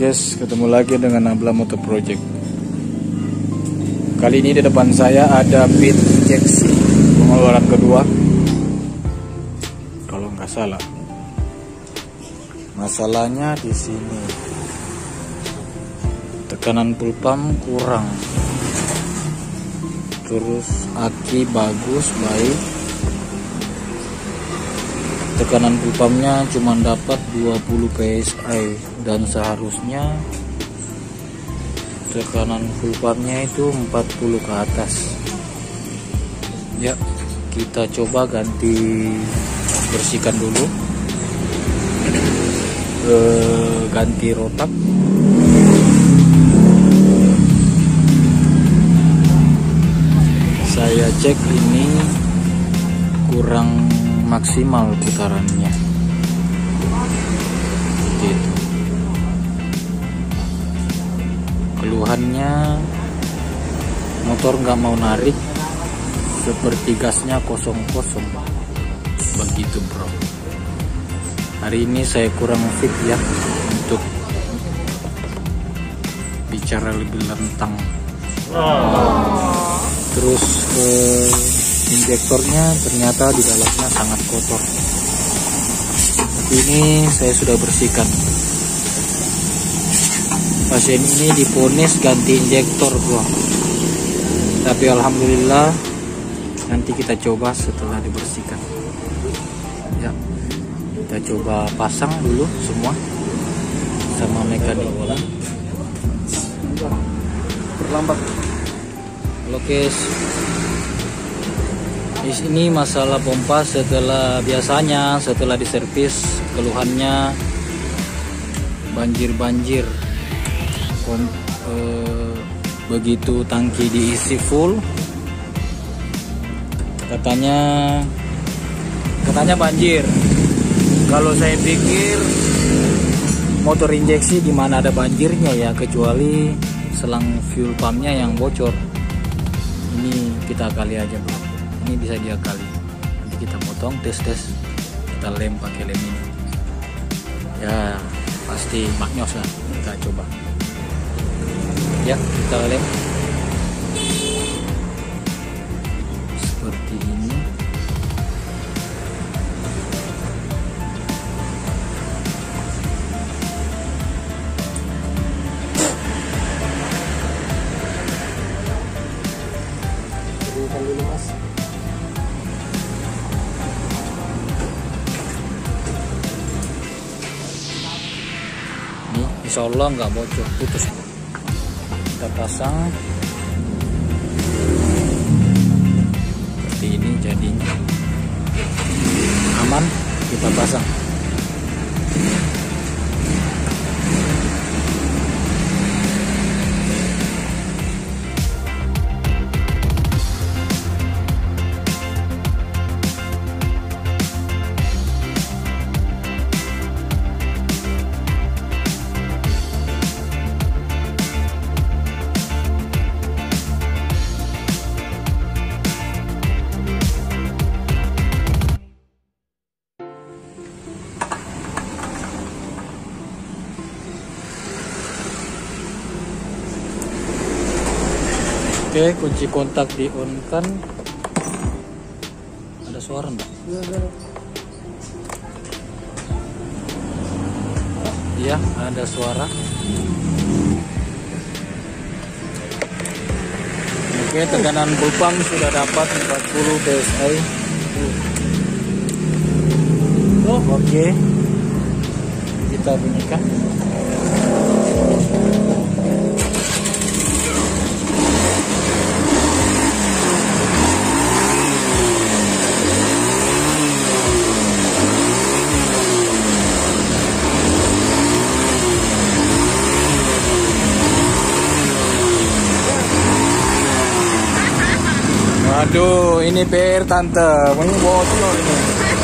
guys, ketemu lagi dengan Nabla Motor Project. Kali ini di depan saya ada pit injeksi pengeluaran kedua, kalau nggak salah. Masalahnya di sini tekanan full pump kurang, terus aki bagus baik, tekanan full pumpnya cuma dapat 20 psi dan seharusnya tekanan full pumpnya itu 40 ke atas. Ya, kita coba ganti, bersihkan dulu, ganti rotak. Saya cek ini kurang maksimal putarannya gitu. Keluhannya motor nggak mau narik, seperti gasnya kosong-kosong begitu bro. Hari ini saya kurang fit ya untuk bicara lebih lantang. Terus injektornya ternyata di dalamnya sangat kotor. Tapi ini saya sudah bersihkan. Pasien ini diponis ganti injektor bro. Tapi alhamdulillah nanti kita coba setelah dibersihkan. Ya, kita coba pasang dulu semua sama mekaniknya. Berlambat. Halo guys. Di sini masalah pompa biasanya setelah diservis keluhannya banjir. Begitu tangki diisi full katanya banjir. Kalau saya pikir motor injeksi gimana ada banjirnya ya, kecuali selang fuel pumpnya yang bocor. Ini kita kali aja bro, ini bisa dia kali, nanti kita potong tes kita lem pakai lem ini ya, pasti maknyos lah. Kita coba ya, kita lem seperti ini. Dulu mas, ini insya Allah nggak bocor, putus. Kita pasang seperti ini, jadinya aman. Kita pasang. Oke, kunci kontak di on kan. Ada suara enggak? Iya, ada suara. Oke, tekanan full pump sudah dapat 40 psi. Oke, kita bunyikan. Aduh, ini PR tante, ini bocor ini.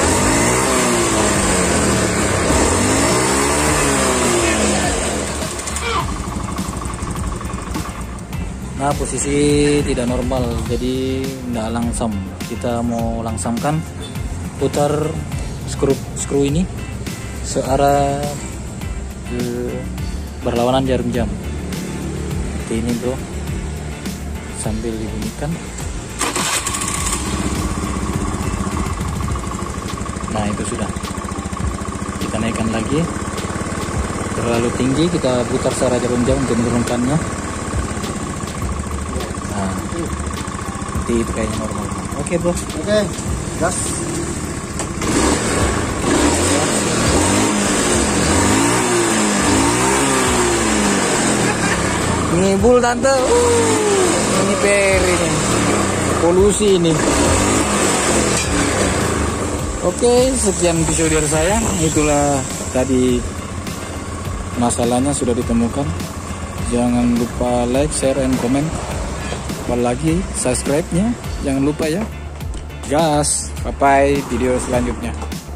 Nah, posisi tidak normal, jadi tidak langsam. Kita mau langsamkan, putar skru ini searah ke berlawanan jarum jam. Seperti ini bro, sambil dibunyikan. Nah itu sudah, kita naikkan lagi. Terlalu tinggi, kita putar secara jarum jam untuk menurunkannya. Nah seperti itu kayaknya normal. Oke bro, Oke, gas. ngibul tante. Ini peri nih, polusi ini. Oke, sekian video dari saya. Itulah tadi masalahnya sudah ditemukan. Jangan lupa like, share, and comment. Apalagi subscribe-nya jangan lupa ya. Gas, bye-bye video selanjutnya.